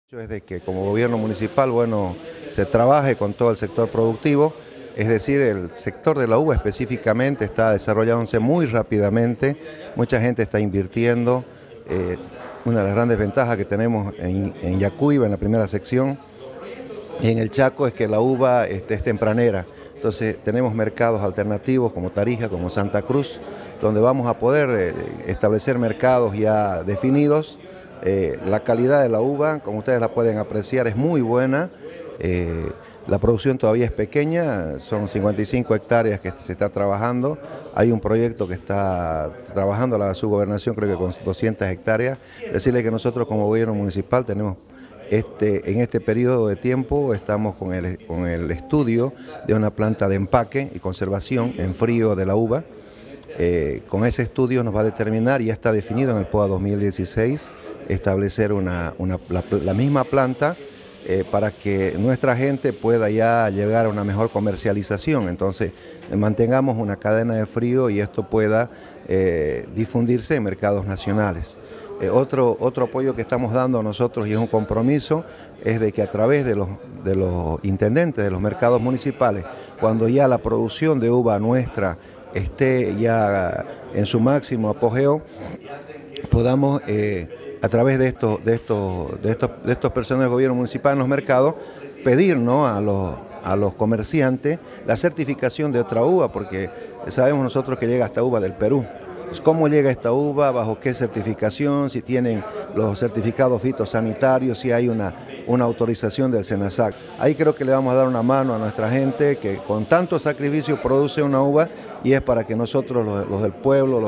Es de que como gobierno municipal, bueno, se trabaje con todo el sector productivo, es decir, el sector de la uva específicamente está desarrollándose muy rápidamente, mucha gente está invirtiendo. Una de las grandes ventajas que tenemos en Yacuiba, en la primera sección, y en el Chaco es que la uva es tempranera. Entonces tenemos mercados alternativos como Tarija, como Santa Cruz, donde vamos a poder establecer mercados ya definidos. La calidad de la uva, como ustedes la pueden apreciar, es muy buena. La producción todavía es pequeña, son 55 hectáreas que se está trabajando. Hay un proyecto que está trabajando la subgobernación, creo que con 200 hectáreas. Decirle que nosotros como gobierno municipal tenemos en este periodo de tiempo estamos con el estudio de una planta de empaque y conservación en frío de la uva. Con ese estudio nos va a determinar, y ya está definido en el POA 2016, establecer la misma planta para que nuestra gente pueda ya llegar a una mejor comercialización. Entonces mantengamos una cadena de frío y esto pueda difundirse en mercados nacionales. Otro apoyo que estamos dando nosotros, y es un compromiso, es de que a través de los intendentes de los mercados municipales, cuando ya la producción de uva nuestra esté ya en su máximo apogeo, podamos a través de estos personas del gobierno municipal en los mercados pedir, ¿no?, a los comerciantes la certificación de otra uva, porque sabemos nosotros que llega esta uva del Perú. ¿Cómo llega esta uva? ¿Bajo qué certificación? Si tienen los certificados fitosanitarios, si hay una autorización del SENASAC. Ahí creo que le vamos a dar una mano a nuestra gente que con tanto sacrificio produce una uva, y es para que nosotros, los del pueblo,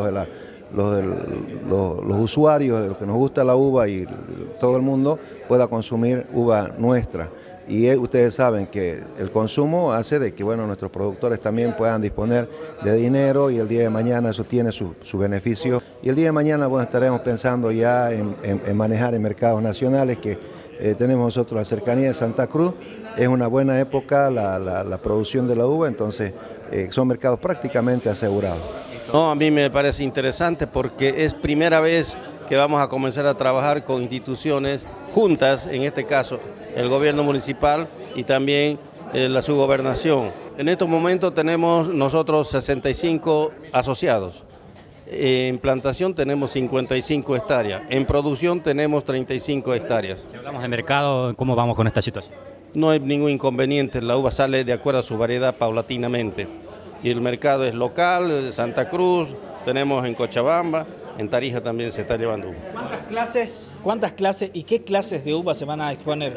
los usuarios, de los que nos gusta la uva, y todo el mundo pueda consumir uva nuestra. Y ustedes saben que el consumo hace de que, bueno, nuestros productores también puedan disponer de dinero, y el día de mañana eso tiene su beneficio. Y el día de mañana, bueno, estaremos pensando ya en manejar en mercados nacionales, que tenemos nosotros la cercanía de Santa Cruz. Es una buena época la producción de la uva, entonces son mercados prácticamente asegurados. No, a mí me parece interesante porque es primera vez que vamos a comenzar a trabajar con instituciones juntas, en este caso el gobierno municipal y también la subgobernación. En estos momentos tenemos nosotros 65 asociados. En plantación tenemos 55 hectáreas, en producción tenemos 35 hectáreas. Si hablamos de mercado, ¿cómo vamos con esta situación? No hay ningún inconveniente, la uva sale de acuerdo a su variedad paulatinamente. Y el mercado es local, Santa Cruz, tenemos en Cochabamba, en Tarija también se está llevando uva. ¿Cuántas clases y qué clases de uva se van a exponer?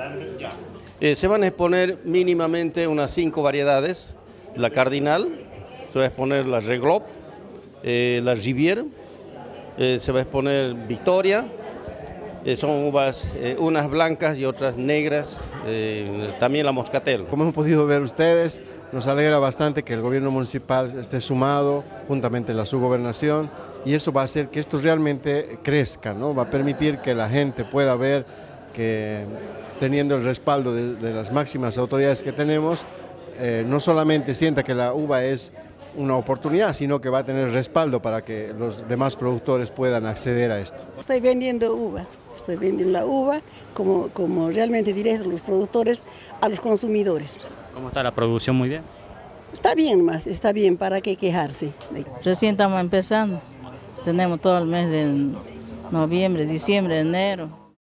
Se van a exponer mínimamente unas 5 variedades. La Cardinal, se va a exponer la Reglop, la Rivière, se va a exponer Victoria. Son uvas, unas blancas y otras negras, también la Moscatel. Como hemos podido ver ustedes, nos alegra bastante que el gobierno municipal esté sumado juntamente en la subgobernación, y eso va a hacer que esto realmente crezca, ¿no? Va a permitir que la gente pueda ver que, teniendo el respaldo de las máximas autoridades que tenemos, no solamente sienta que la uva es una oportunidad, sino que va a tener respaldo para que los demás productores puedan acceder a esto. Estoy vendiendo la uva como realmente directo los productores a los consumidores. ¿Cómo está la producción? Muy bien. Está bien, ¿para qué quejarse? Recién estamos empezando, tenemos todo el mes de noviembre, diciembre, enero.